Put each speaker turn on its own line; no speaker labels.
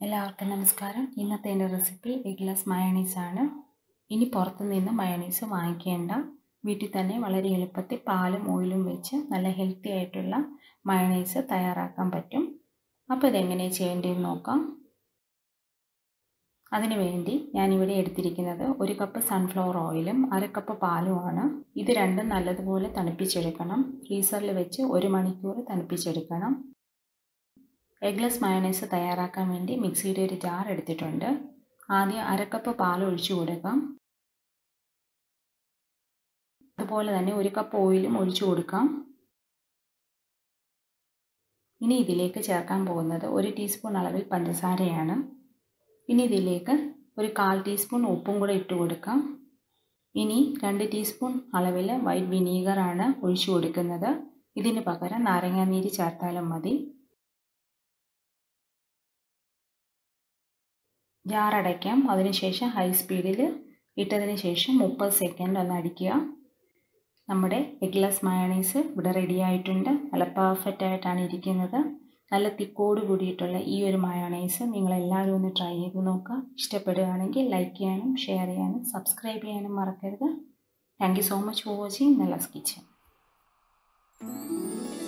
എല്ലാവർക്കും നമസ്കാരം. ഇന്നത്തെ എൻ്റെ റെസിപ്പി എഗ്ഗ്ലെസ് മയോണൈസ് ആണ്. ഇനി പുറത്തുനിന്ന് മയോണൈസ് വാങ്ങിക്കേണ്ട, വീട്ടിൽ തന്നെ വളരെ എളുപ്പത്തിൽ പാലും ഓയിലും വെച്ച് നല്ല ഹെൽത്തി ആയിട്ടുള്ള മയോണൈസ് തയ്യാറാക്കാൻ പറ്റും. അപ്പോൾ ഇതെങ്ങനെയാണ് ചെയ്യേണ്ടതെന്ന് നോക്കാം. അതിനു വേണ്ടി ഞാനിവിടെ എടുത്തിരിക്കുന്നത് 1 കപ്പ് സൺഫ്ലവർ ഓയിലും 1/2 കപ്പ് പാലുമാണ്. ഇത് രണ്ടും നല്ലതുപോലെ തണുപ്പിച്ചെടുക്കണം. ഫ്രീസറിൽ വെച്ച് 1 മണിക്കൂർ തണുപ്പിച്ചെടുക്കണം. എഗ്ഗ്ലെസ് മയോണൈസ് തയ്യാറാക്കാൻ വേണ്ടി മിക്സിയുടെ ഒരു ജാർ എടുത്തിട്ടുണ്ട്. ആദ്യം 1/2 കപ്പ് പാൽ ഒഴിച്ചു കൊടുക്കാം. അതുപോലെ തന്നെ 1 കപ്പ് ഓയിലും ഒഴിച്ചു കൊടുക്കാം. ഇനി ഇതിലേക്ക് ചേർക്കാൻ പോകുന്നത് 1 ടീസ്പൂൺ അളവിൽ പഞ്ചസാരയാണ്. ഇനി ഇതിലേക്ക് ഒരു 1/4 ടീസ്പൂൺ ഉപ്പും കൂടെ ഇട്ട് കൊടുക്കാം. ഇനി 2 ടീസ്പൂൺ അളവിൽ വൈറ്റ് വിനീഗറാണ് ഒഴിച്ചു കൊടുക്കുന്നത്. ഇതിന് പകരം നാരങ്ങാനീര് ചേർത്താലും മതി. ജാർ അടയ്ക്കാം. അതിനുശേഷം ഹൈ സ്പീഡിൽ ഇട്ടതിന് ശേഷം 30 സെക്കൻഡ് ഒന്ന് അടിക്കുക. നമ്മുടെ എഗ്ഗ്ലെസ് മയോണൈസ് ഇവിടെ റെഡി ആയിട്ടുണ്ട്. നല്ല പെർഫെക്റ്റ് ആയിട്ടാണ് ഇരിക്കുന്നത്. നല്ല തിക്കോട് കൂടിയിട്ടുള്ള ഈ ഒരു മയോണൈസ് നിങ്ങളെല്ലാവരും ഒന്ന് ട്രൈ ചെയ്ത് നോക്കുക. ഇഷ്ടപ്പെടുകയാണെങ്കിൽ ലൈക്ക് ചെയ്യാനും ഷെയർ ചെയ്യാനും സബ്സ്ക്രൈബ് ചെയ്യാനും മറക്കരുത്. Thank you so much for watching Nella's kitchen.